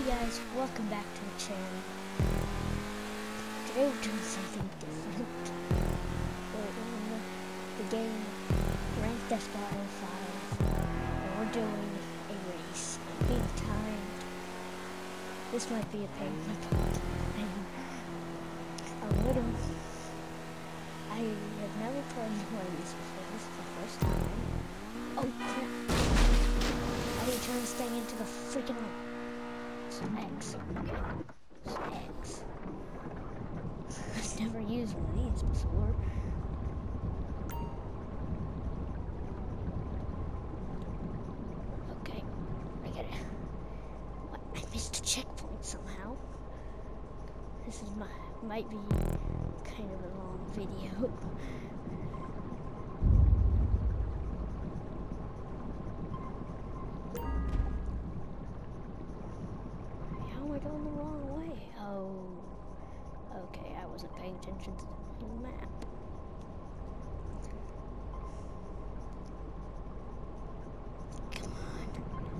guys, welcome back to the channel. Today we're doing something different. We're in the game Grand Theft Auto 5, and we're doing a race. Being timed. This might be a pain in the butt. I have never played one of these before. This is the first time. Oh crap! How do you turn this thing into the freaking X? Okay. X. I've never used one of these before. Okay. I get it. What? I missed a checkpoint somehow. This is might be kind of a long video. How am I going the wrong way? Oh, okay, I wasn't paying attention to the map. Come on.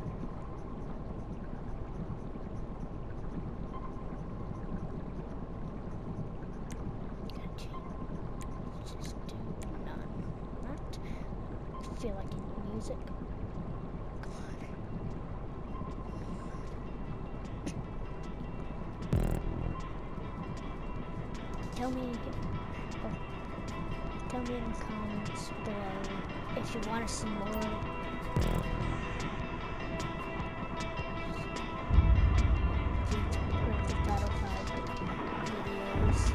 Just do not feel like any music. Come on. Tell me in the comments below if you want to see more. Grand Theft Auto 5 videos.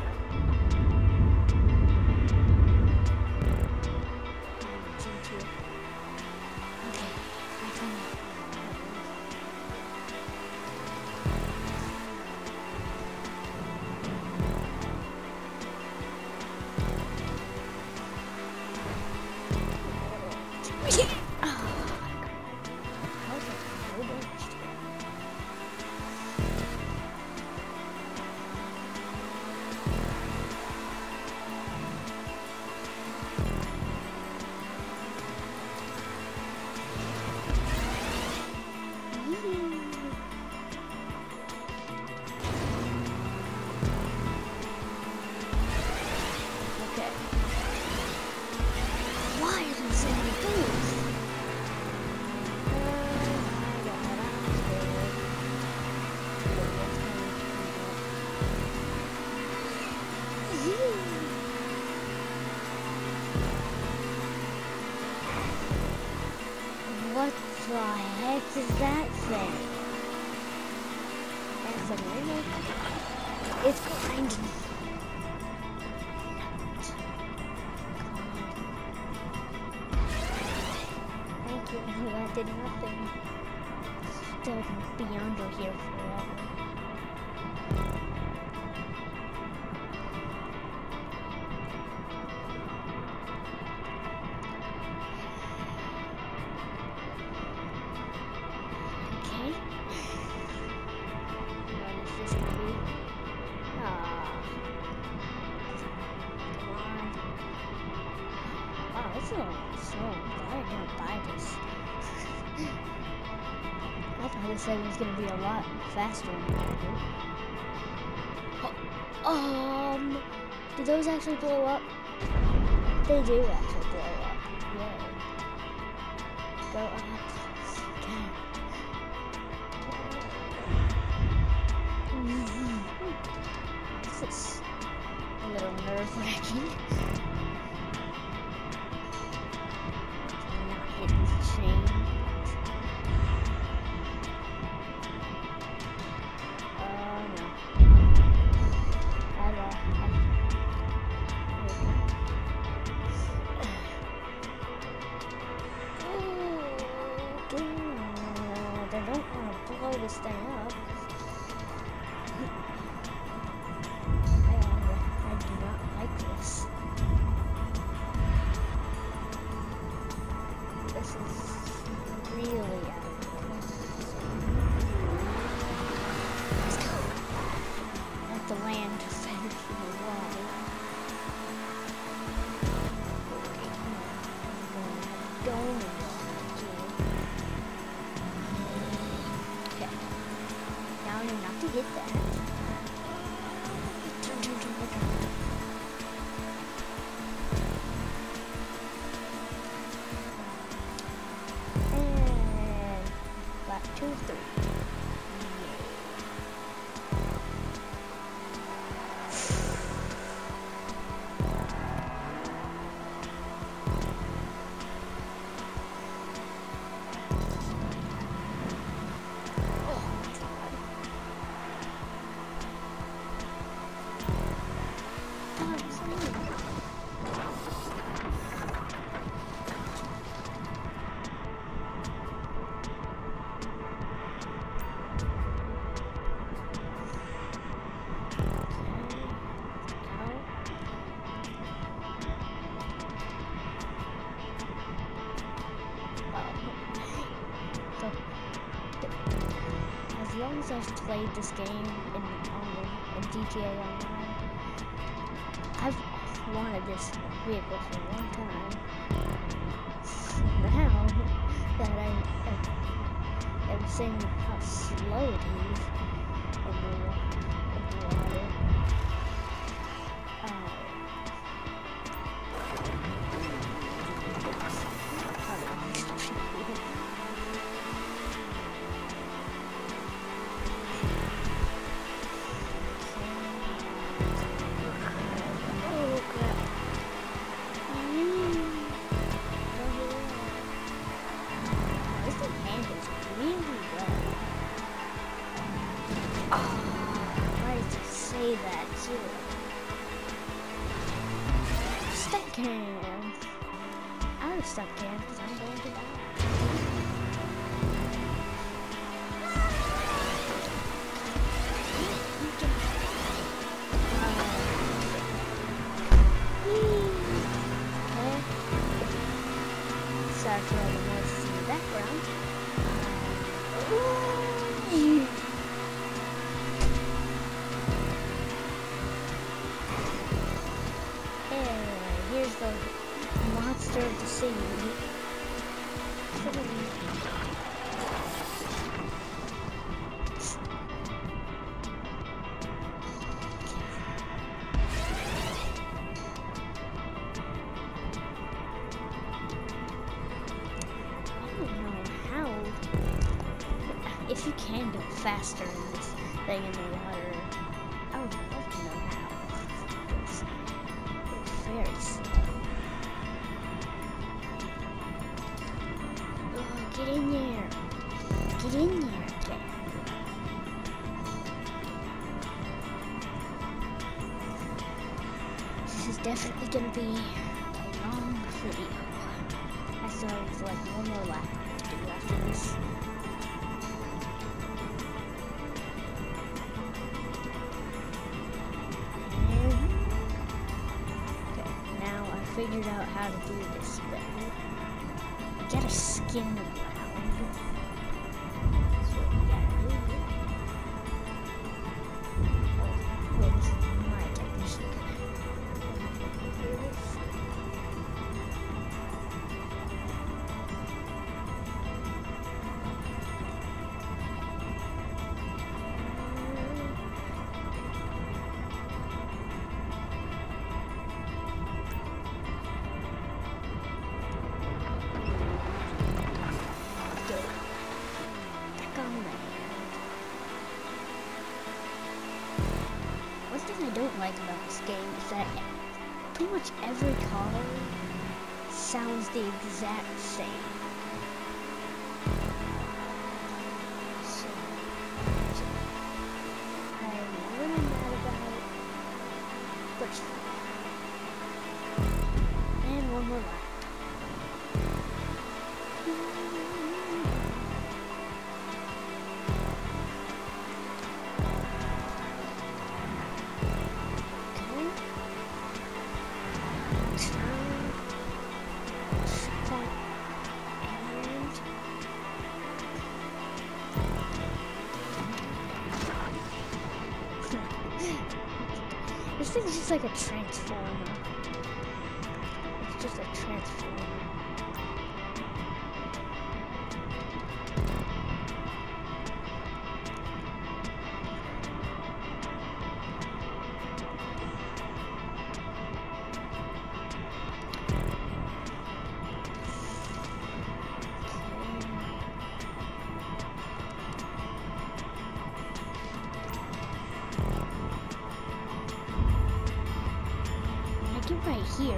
What the heck is that thing? That's a minute. It's grinding. Thank you. That did nothing. Still gonna be under here forever. So glad I didn't buy this. I thought this thing was gonna be a lot faster than I did. Do those actually blow up? They do actually blow up. Yay. Go up. This is a little nerve-wracking. I don't want to blow this thing up. I do not like this. This is really out of control. Let's go. I have to land better from the wall. Okay, going. hit that. Turn, turn, turn, turn, turn. And lap 2 of 3. As long as I've played this game in GTA Online, I've wanted this vehicle for a long time. Now that I am seeing how slow it is in the water, that too. Stuck cans. I'm stuck cans because I'm going to die. Okay. Sorry for all the noises in the background. Here's the monster of the sea. I don't know how. If you can go faster in this thing in the water, I would love to know how. It's very slow. Get in there. Get in there. Okay. This is definitely going to be a long video. I still have like one more lap to do after this. Okay, now I figured out how to do this better. You gotta skim the ground. That's what you gotta do. Oh, wait, this is my technician. One thing I don't like about this game is that pretty much every car sounds the exact same. So I'm a little mad about it, but it's fine. And one more lap. This thing's just like a transformer. It's just a transformer.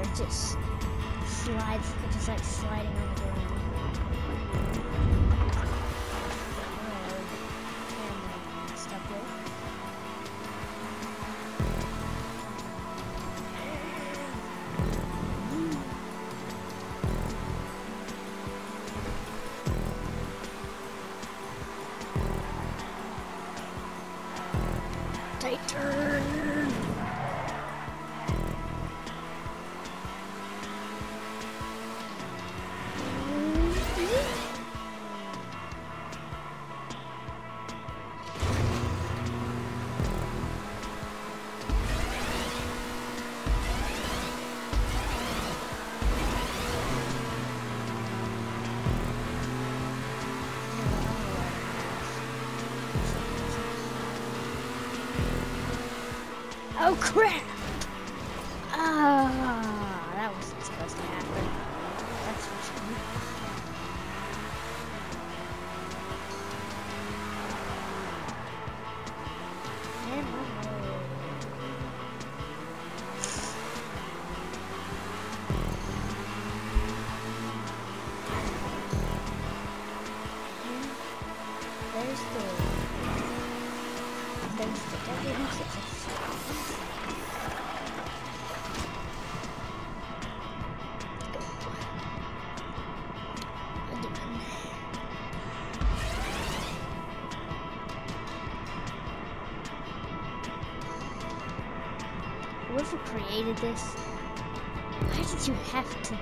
it just slides, it's just like sliding on the ground. And stuff there. Tight turn. Oh crap! Ah, that wasn't supposed to happen. That's for sure. And one more. There's the whoever created this, why did you have to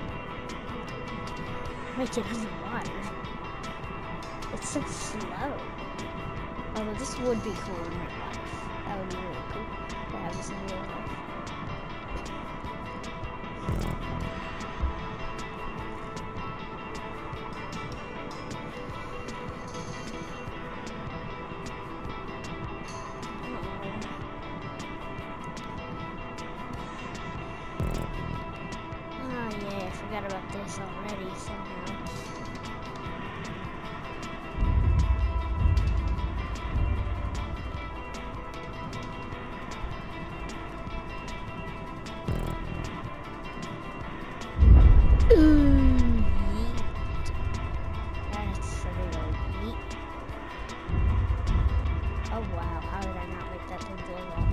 make it underwater? It's so slow. Although this would be cool in real life. That would be really cool to have this in real life. Oh yeah, I forgot about this already somehow. Oh wow, how did I not make that thing blow up?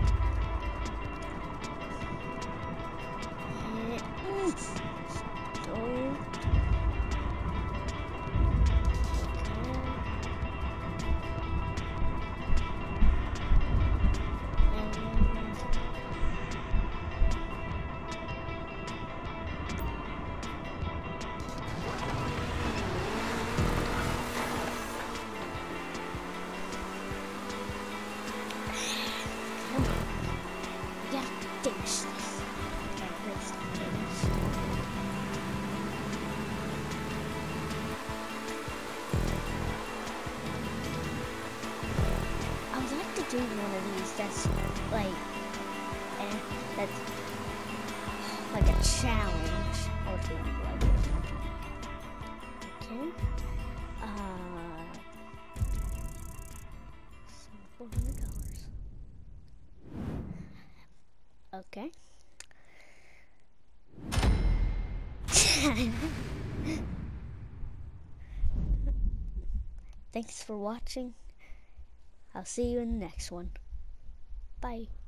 Do one of these that's like, that's like a challenge or something like it. Okay. $400. Okay. Thanks for watching. I'll see you in the next one. Bye.